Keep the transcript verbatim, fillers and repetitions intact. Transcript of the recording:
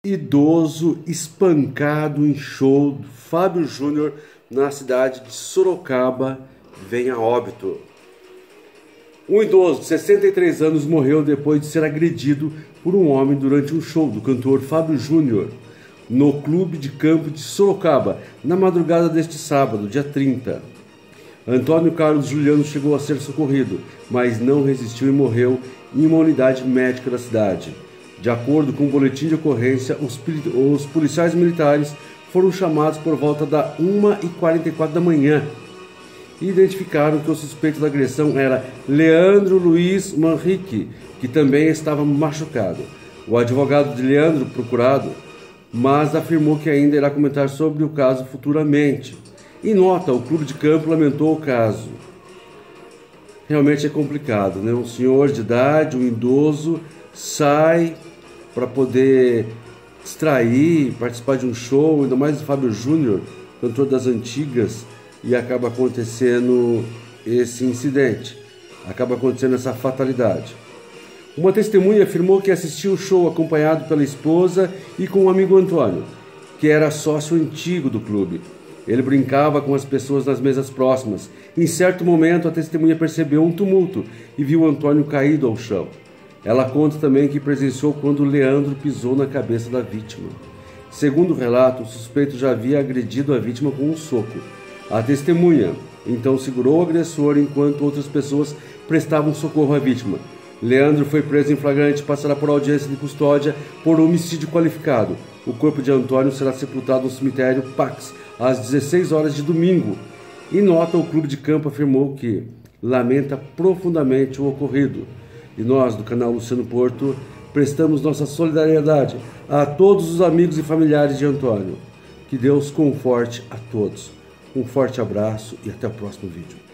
Idoso espancado em show do Fábio Júnior na cidade de Sorocaba vem a óbito. Um idoso de sessenta e três anos morreu depois de ser agredido por um homem durante um show do cantor Fábio Júnior no Clube de Campo de Sorocaba, na madrugada deste sábado, dia trinta. Antônio Carlos Juliano chegou a ser socorrido, mas não resistiu e morreu em uma unidade médica da cidade. De acordo com o boletim de ocorrência, os, os policiais militares foram chamados por volta da uma e quarenta e quatro da manhã e identificaram que o suspeito da agressão era Leandro Luiz Manrique, que também estava machucado. O advogado de Leandro, procurado, mas afirmou que ainda irá comentar sobre o caso futuramente. Em nota, o clube de campo lamentou o caso. Realmente é complicado, né? Um senhor de idade, um idoso, sai para poder distrair, participar de um show, ainda mais do Fábio Júnior, cantor das antigas, e acaba acontecendo esse incidente, acaba acontecendo essa fatalidade. Uma testemunha afirmou que assistiu o show acompanhado pela esposa e com o amigo Antônio, que era sócio antigo do clube. Ele brincava com as pessoas nas mesas próximas. Em certo momento, a testemunha percebeu um tumulto e viu Antônio caído ao chão. Ela conta também que presenciou quando Leandro pisou na cabeça da vítima. Segundo o relato, o suspeito já havia agredido a vítima com um soco. A testemunha então segurou o agressor enquanto outras pessoas prestavam socorro à vítima. Leandro foi preso em flagrante e passará por audiência de custódia por homicídio qualificado. O corpo de Antônio será sepultado no cemitério Pax às dezesseis horas de domingo. Em nota, o clube de campo afirmou que lamenta profundamente o ocorrido. E nós, do canal Luciano Porto, prestamos nossa solidariedade a todos os amigos e familiares de Antônio. Que Deus conforte a todos. Um forte abraço e até o próximo vídeo.